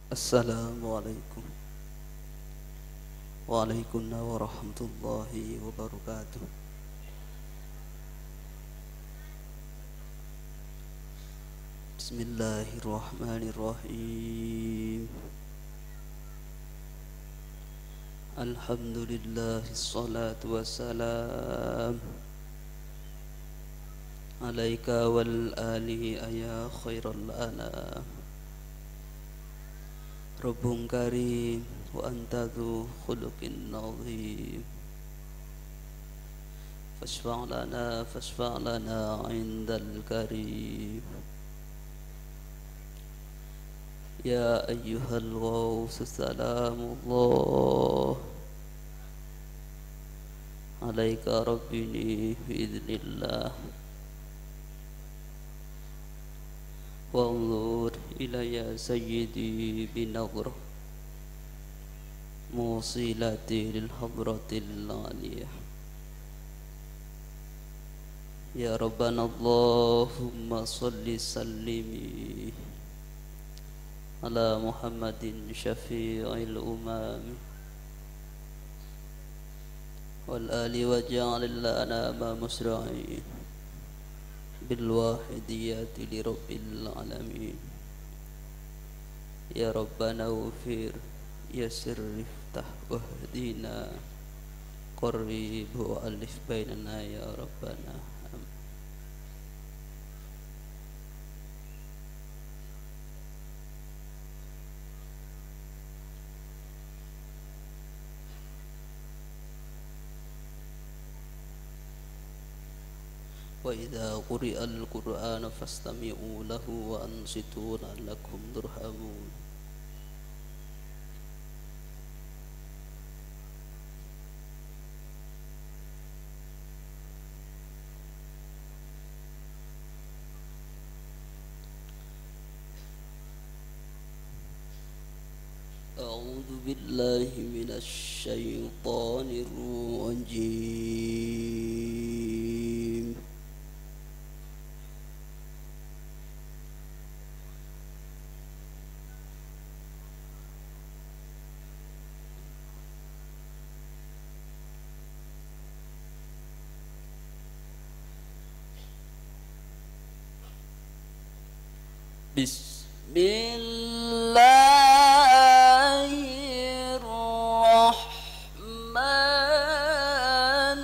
Assalamualaikum warahmatullahi wabarakatuh. Bismillahirrahmanirrahim. Alhamdulillah, salatu wassalam alaika wal ali ya khairal anam. Rabbun karim wa anta dhu khuluqin azim. Fashfa' lana 'indal karim. Ya ayyuhal ghaus salamullah alaika rabbini biidznillah. وانظر إلي سيدي بنظرة موصلتي للحضرة العالية. يا ربنا اللهم صل سلمي على محمد شفيع الأمم والآل واجعل الأنام مسرعين بالواحديات لرب العالمين. يا ربنا اغفر يسر افتح واهدنا قرب وألف بيننا يا ربنا. وإذا قرئ القرآن فاستمعوا له وأنصتوا لعلكم ترحمون. أعوذ بالله من الشيطان الرجيم. بسم الله الرحمن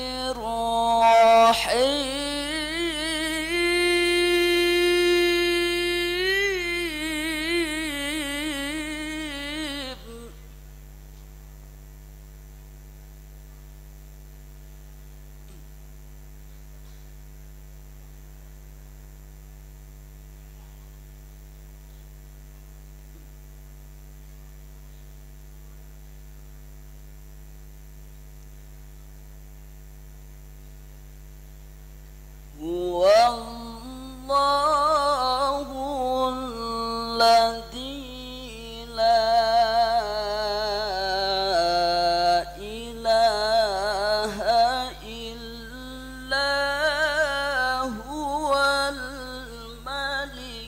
الرحيم. هو الله الذي لا إله إلا هو الملك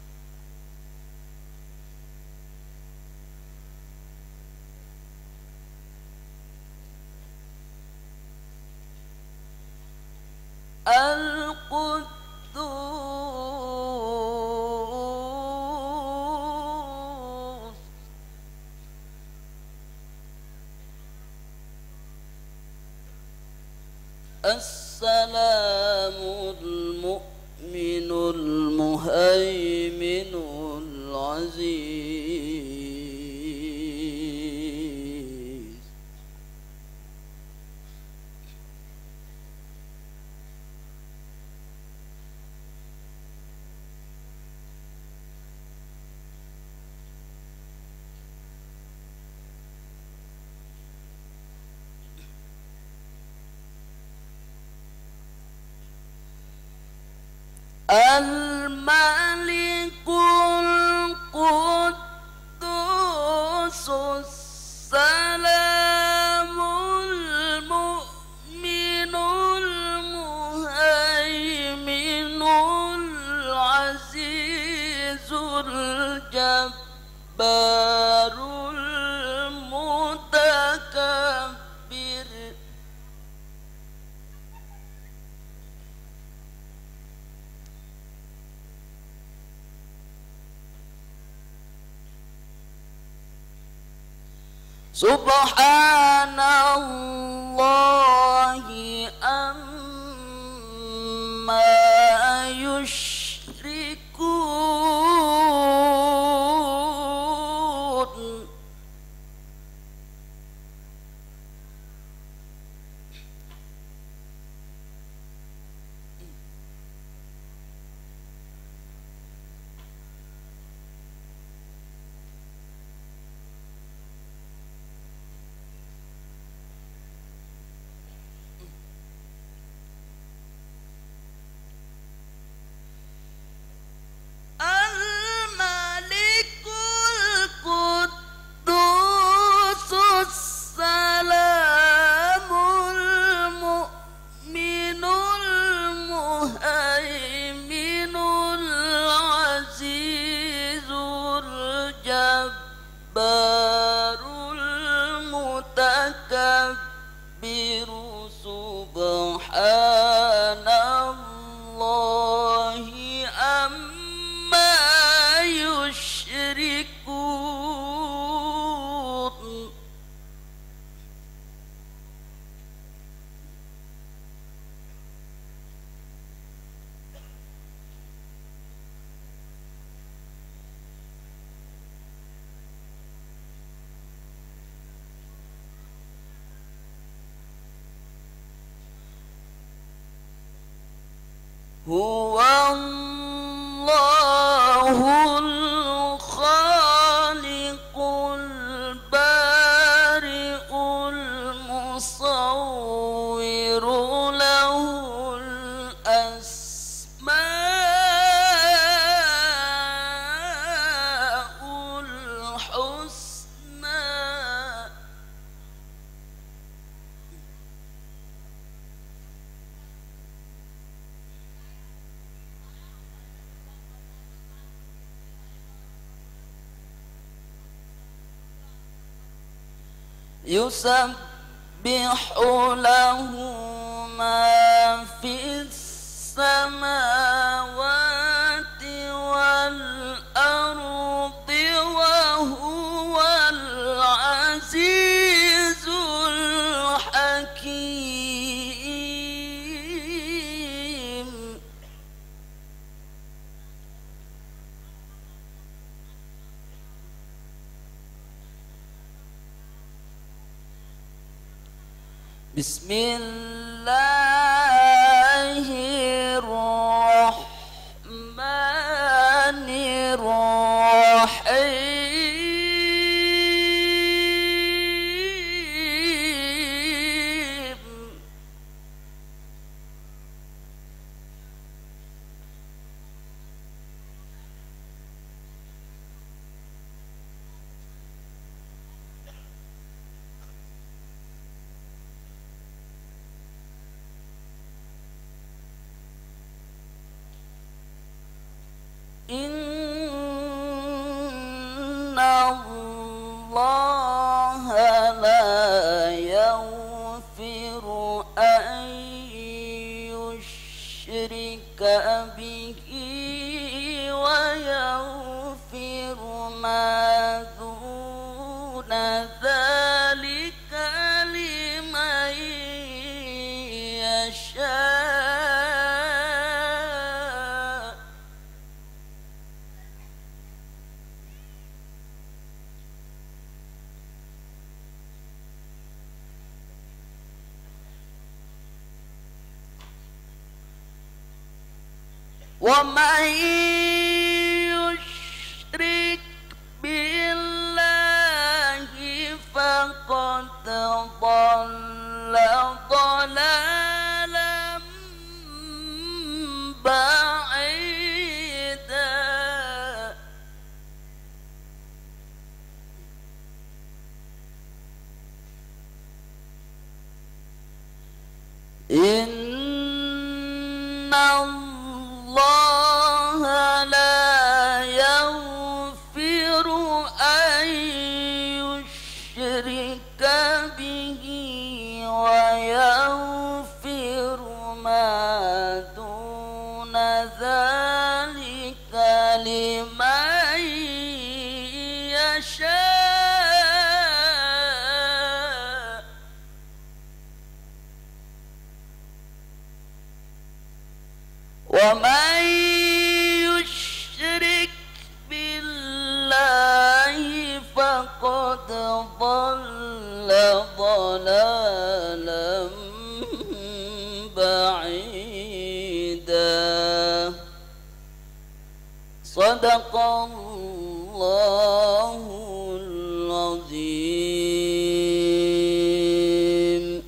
القدوس السلام المؤمن المهيمن العزيز الملك القدوس السلام المؤمن المهيمن العزيز الجبار المتكبر سبحان الله عما يشركون الملك القدوس السلام المؤمن المهيمن العزيز الجبار المتكبر سبحان الله عما يشركون هو الله الخالق البارئ المصور له الأسماء الحسنى يسبح له ما في السماوات والأرض وهو العزيز الحكيم بسم الله الرحمن الرحيم إن الله لا يغفر أن يشرك به ويغفر ما دون ذلك لمن يشاء ومن يشرك بالله فقد ضل ضلالا بعيدا إن الله لا يغفر يشاء ومن يشرك بالله فقد ضل ضلالا بعيدا صدق الله العظيم.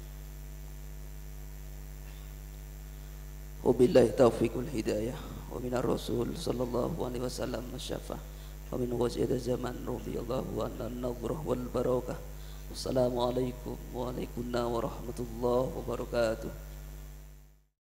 Wabillahi taufiq wal hidayah wa minar rasul sallallahu alaihi wasallam masyafa wa min wajid zaman radhiyallahu anna an-nadhrah wal barakah. Wassalamualaikum warahmatullahi wabarakatuh.